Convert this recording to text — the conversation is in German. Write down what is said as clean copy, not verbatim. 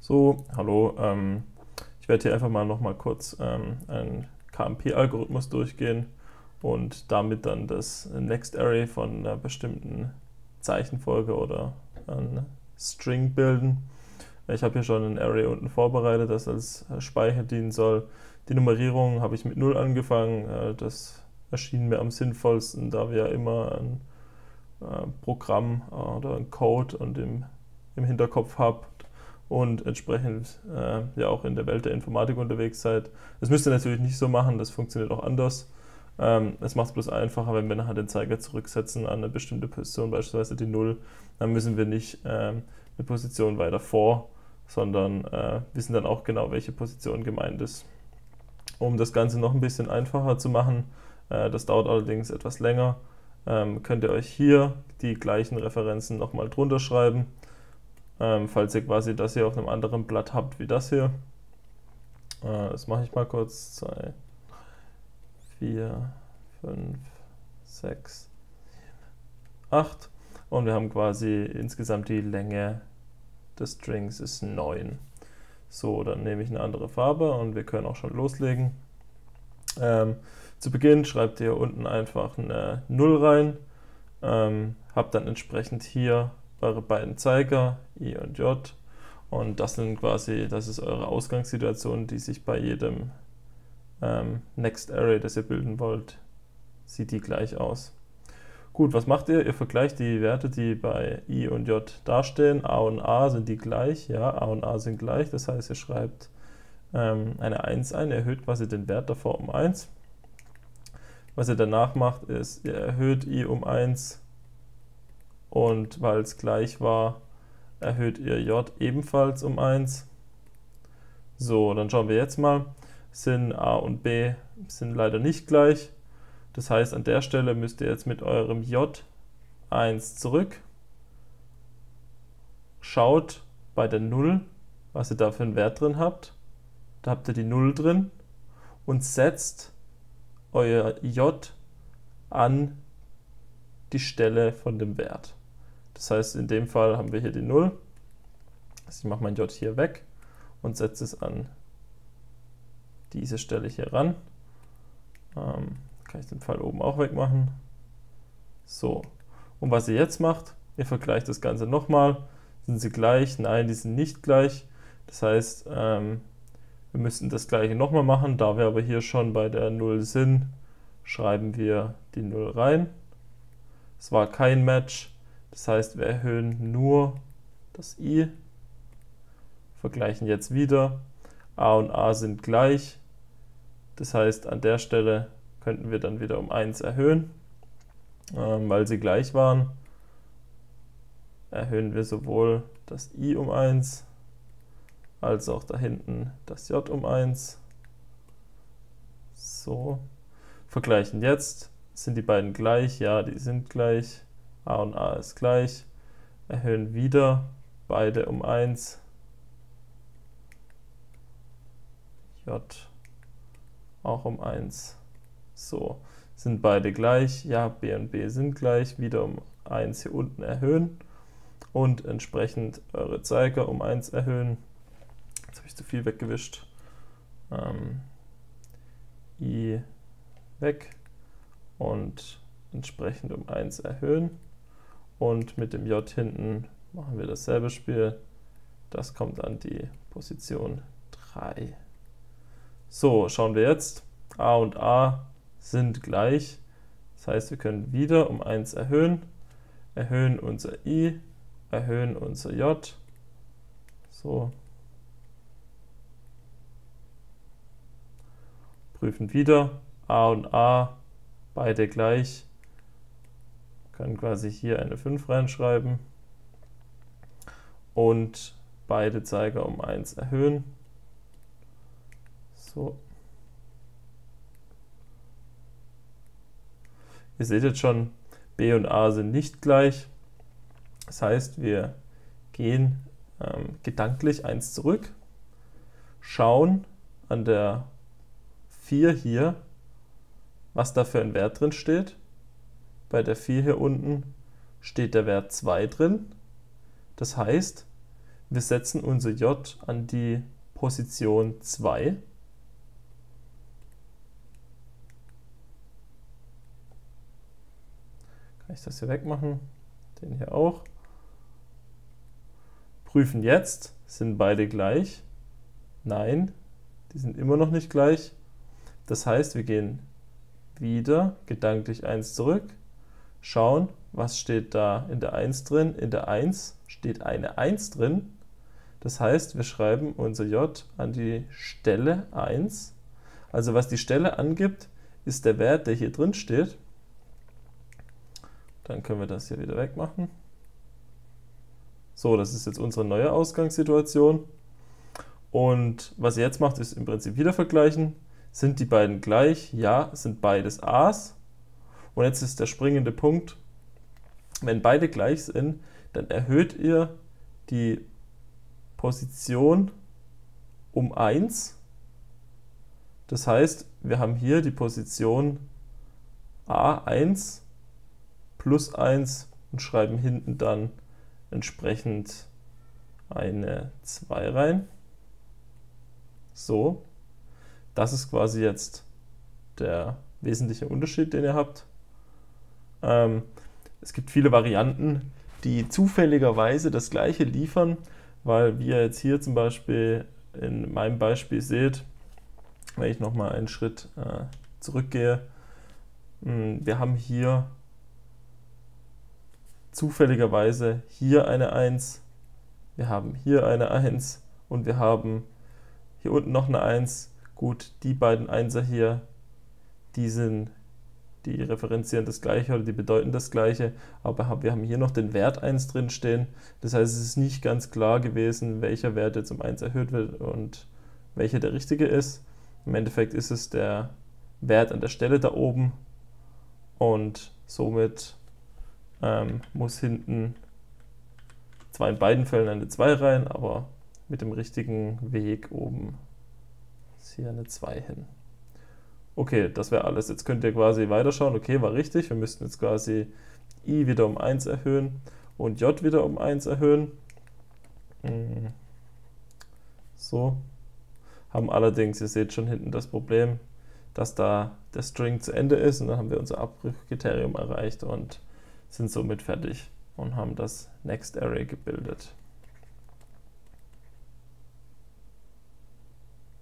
So, hallo. Ich werde hier einfach mal nochmal kurz einen KMP-Algorithmus durchgehen und damit dann das Next Array von einer bestimmten Zeichenfolge oder ein String bilden. Ich habe hier schon ein Array unten vorbereitet, das als Speicher dienen soll. Die Nummerierung habe ich mit 0 angefangen. Das erschien mir am sinnvollsten, da wir ja immer ein Programm oder ein Code und im Hinterkopf habt und entsprechend ja auch in der Welt der Informatik unterwegs seid. Das müsst ihr natürlich nicht so machen, das funktioniert auch anders. Es macht es bloß einfacher, wenn wir nachher den Zeiger zurücksetzen an eine bestimmte Position, beispielsweise die 0, dann müssen wir nicht eine Position weiter vor, sondern wissen dann auch genau, welche Position gemeint ist. Um das Ganze noch ein bisschen einfacher zu machen, das dauert allerdings etwas länger, könnt ihr euch hier die gleichen Referenzen nochmal drunter schreiben, falls ihr quasi das hier auf einem anderen Blatt habt wie das hier. Das mache ich mal kurz. 2, 4, 5, 6, 8 und wir haben quasi insgesamt die Länge des Strings ist 9. So, dann nehme ich eine andere Farbe und wir können auch schon loslegen. Zu Beginn schreibt ihr hier unten einfach eine 0 rein, habt dann entsprechend hier eure beiden Zeiger, I und J, und das ist eure Ausgangssituation, die sich bei jedem Next Array, das ihr bilden wollt, sieht die gleich aus. Gut, was macht ihr? Ihr vergleicht die Werte, die bei I und J dastehen. A und A sind die gleich, ja, A und A sind gleich, das heißt, ihr schreibt eine 1 ein, erhöht quasi den Wert davor um 1. Was ihr danach macht, ist, ihr erhöht I um 1 und weil es gleich war, erhöht ihr J ebenfalls um 1. So, dann schauen wir jetzt mal, sind A und B sind leider nicht gleich. Das heißt, an der Stelle müsst ihr jetzt mit eurem J 1 zurück, schaut bei der 0, was ihr da für einen Wert drin habt. Da habt ihr die 0 drin und setzt euer J an die Stelle von dem Wert. Das heißt, in dem Fall haben wir hier die 0. Also ich mache mein J hier weg und setze es an diese Stelle hier ran. Kann ich den Pfeil oben auch wegmachen. So, und was ihr jetzt macht, ihr vergleicht das Ganze nochmal. Sind sie gleich? Nein, die sind nicht gleich. Das heißt, wir müssen das gleiche nochmal machen. Da wir aber hier schon bei der 0 sind, schreiben wir die 0 rein. Es war kein Match, das heißt, wir erhöhen nur das I, vergleichen jetzt wieder. A und A sind gleich, das heißt, an der Stelle könnten wir dann wieder um 1 erhöhen, weil sie gleich waren. Erhöhen wir sowohl das I um 1, als auch da hinten das J um 1. So, vergleichen jetzt. Sind die beiden gleich? Ja, die sind gleich. A und A ist gleich. Erhöhen wieder beide um 1. J auch um 1. So, sind beide gleich? Ja, B und B sind gleich. Wieder um 1 hier unten erhöhen und entsprechend eure Zeiger um 1 erhöhen. Jetzt habe ich zu viel weggewischt. I weg und entsprechend um 1 erhöhen. Und mit dem J hinten machen wir dasselbe Spiel. Das kommt an die Position 3. So, schauen wir jetzt. A und A sind gleich. Das heißt, wir können wieder um 1 erhöhen. Erhöhen unser I, erhöhen unser J. So. Prüfen wieder. A und A, beide gleich. Können quasi hier eine 5 reinschreiben. Und beide Zeiger um 1 erhöhen. So. Ihr seht jetzt schon, B und A sind nicht gleich. Das heißt, wir gehen gedanklich 1 zurück, schauen an der 4 hier, was da für ein Wert drin steht. Bei der 4 hier unten steht der Wert 2 drin. Das heißt, wir setzen unser J an die Position 2. Kann ich das hier wegmachen? Den hier auch. Prüfen jetzt, sind beide gleich? Nein, die sind immer noch nicht gleich. Das heißt, wir gehen wieder gedanklich 1 zurück, schauen, was steht da in der 1 drin. In der 1 steht eine 1 drin. Das heißt, wir schreiben unser J an die Stelle 1. Also was die Stelle angibt, ist der Wert, der hier drin steht. Dann können wir das hier wieder wegmachen. So, das ist jetzt unsere neue Ausgangssituation. Und was ihr jetzt macht, ist im Prinzip wieder vergleichen. Sind die beiden gleich? Ja, sind beides A's. Und jetzt ist der springende Punkt, wenn beide gleich sind, dann erhöht ihr die Position um 1. Das heißt, wir haben hier die Position A1 plus 1 und schreiben hinten dann entsprechend eine 2 rein. So, das ist quasi jetzt der wesentliche Unterschied, den ihr habt. Es gibt viele Varianten, die zufälligerweise das gleiche liefern, weil wie ihr jetzt hier zum Beispiel in meinem Beispiel seht, wenn ich nochmal einen Schritt zurückgehe, wir haben hier zufälligerweise hier eine 1, wir haben hier eine 1 und wir haben hier unten noch eine 1. Gut, die beiden Einser hier, die referenzieren das Gleiche oder die bedeuten das Gleiche, aber wir haben hier noch den Wert 1 drin stehen. Das heißt, es ist nicht ganz klar gewesen, welcher Wert jetzt um 1 erhöht wird und welcher der richtige ist. Im Endeffekt ist es der Wert an der Stelle da oben und somit muss hinten zwar in beiden Fällen eine 2 rein, aber mit dem richtigen Weg oben ist hier eine 2 hin. Okay, das wäre alles. Jetzt könnt ihr quasi weiterschauen. Okay, war richtig. Wir müssten jetzt quasi I wieder um 1 erhöhen und J wieder um 1 erhöhen. So. Haben allerdings, ihr seht schon hinten das Problem, dass da der String zu Ende ist und dann haben wir unser Abbruchkriterium erreicht und sind somit fertig und haben das Next Array gebildet.